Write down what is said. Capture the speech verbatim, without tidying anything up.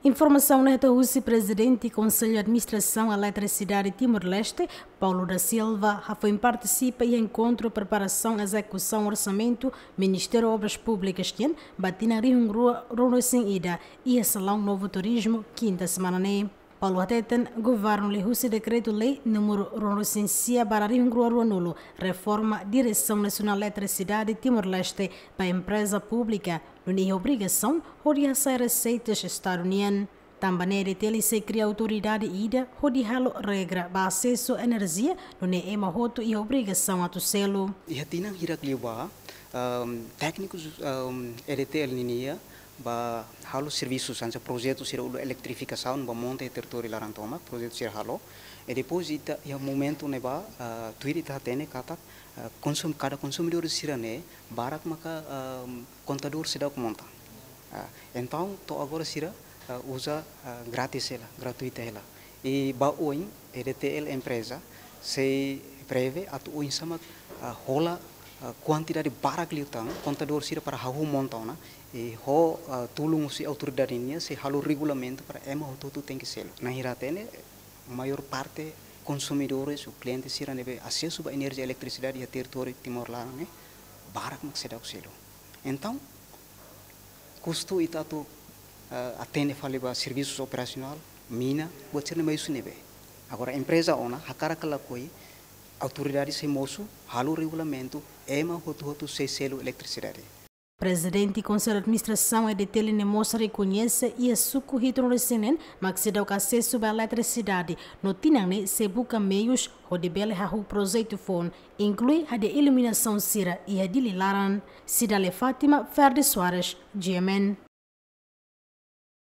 Informação nesta Rússia, presidente e Conselho de Administração Eletricidade Timor-Leste, Paulo da Silva, foi participa em encontro preparação execução orçamento Ministério Obras Públicas Tien, Batina Rihungrua, Ronosin Ida e Salão Novo Turismo, quinta semana ne. Paulo Ateten, Governo Lehussi Decreto-Lei número Ronocencia para Rihungrua Ruanulo, Reforma Direção Nacional Eletricidade Timor-Leste para a empresa pública, não é obrigação de receber receitas estadunidenses. Também de tele se cria autoridade ida, de halo regra para acesso à energia, não é uma roto e obrigação a tucelo. E hatina hirak liwa técnicos E D T L ninia ba halo serviços ansa projetos sira ulo eletrificação ba monte território larantoma projeto sira halo e depois ita ia momento ne ba tuiri ta tene kata consum cada consumidor sira ne barak maka contador sira monta então to agora sira usa grátis ela gratuita ela e ba oin E D T L empresa se preve atu oin sama rola quantidade barak liutang contador sira para hahu montona e ho tulung si autoridade ini se halo regulamento para ema tudo tem que ser na hiratene maior parte consumidores o cliente sira nebe acesso a energia eletricidade e território Timor-Leste barak mak sedau selo então custo itatu atende faliba serviços operacional mina buat sira mai sunebe agora empresa ona hakara kala koi autoridade se moço halo regulamento ema hotu hotu se selo eletricidade. Presidente e Conselho de Administração E D T L Nemosa reconhece e suco hidrorecinen, mas se dá o acesso à eletricidade. No tinane se busca meios onde bele hahu projeto fon, inclui a de iluminação sira e a de lilaran. Cidale Fátima Verde Soares, G M N.